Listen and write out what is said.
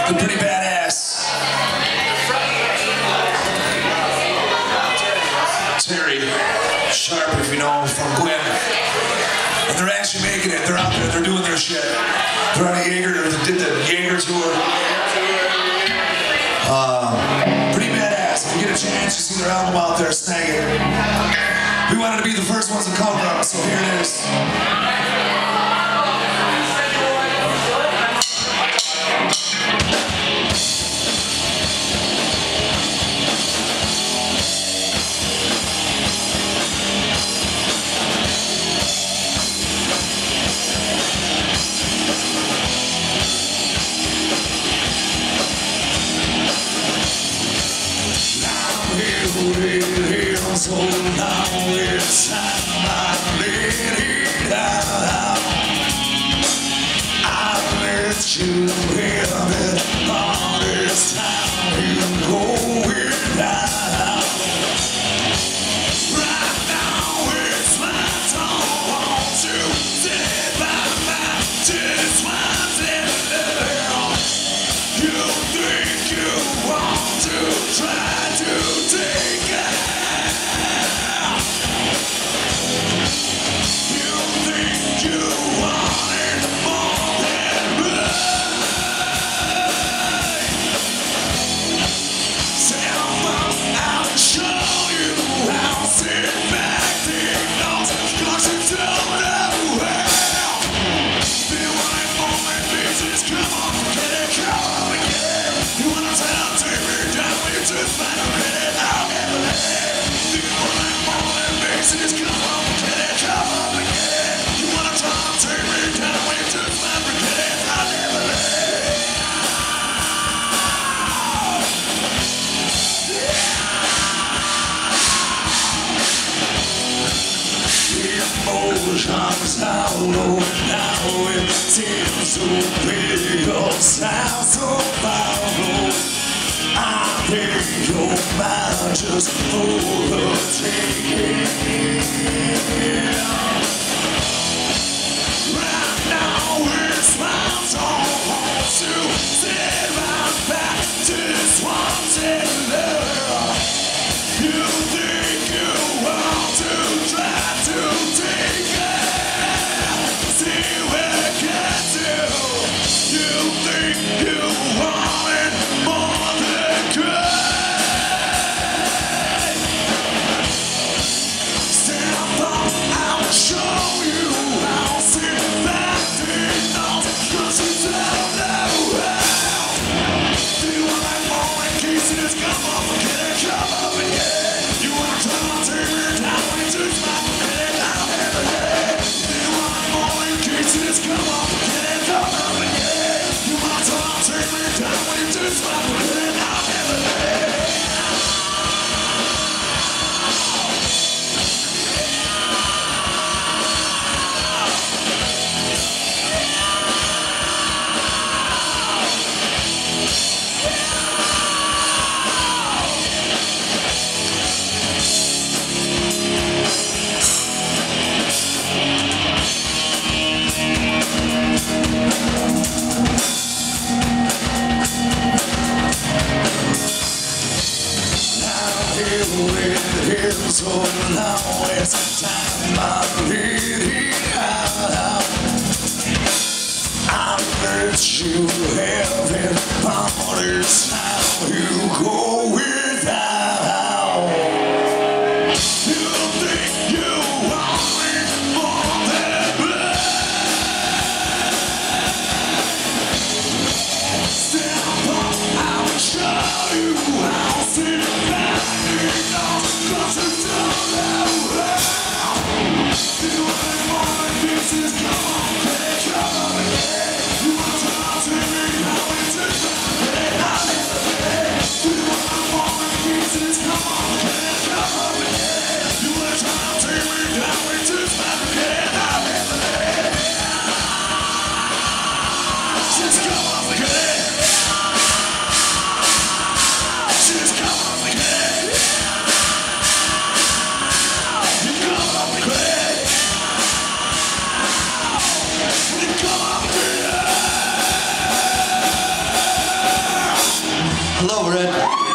They're pretty badass. Terry Sharp, if you know, from Gwen. And they're actually making it. They're out there. They're doing their shit. They're on a Jaeger. They did the Jaeger tour. Pretty badass. If you get a chance, you see their album out there, snag it. We wanted to be the first ones to cover them, so here it is. So now it's time I let it out. I let you have it all this time. You go without. Right now it's my turn. Want to say bye-bye to this one's in love. You think you want to try to take it. Emotions out low now, it seems to be your sound so follow. I think your mind just overtaking. Right now it's my turn to say right back to this one's in love. You think you want to try to take it, see where it gets you. You think you want it more than good. Stand up, I'll show you how sympathetic not cause you don't know how. Do you want that more in case it's come up again, come up again? You wanna turn on TV down when it's too smart, get it down every day. Do you want that more in case it's come up again, come up again? You wanna turn on TV down when it's too smart, get it down every day. So now it's time I let it out. I let you have it, but it's time you go without. You think you want it more than blood. Stand up, I'll show you how sympathetic not cause it's don't know how. You want more than pieces, come on, get it, come on again. You want to talk to me, how it's Hello, Red.